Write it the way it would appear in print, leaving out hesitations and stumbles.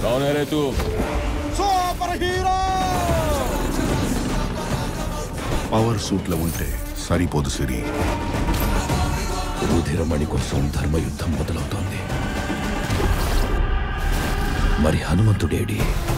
कौन है रे तू? సూపర్ హీరో పవర్ సూట్లో ఉంటే సరిపోదు సిరి. రుధిరమణి కోసం ధర్మయుద్ధం మొదలవుతోంది. మరి హనుమంతుడేడి?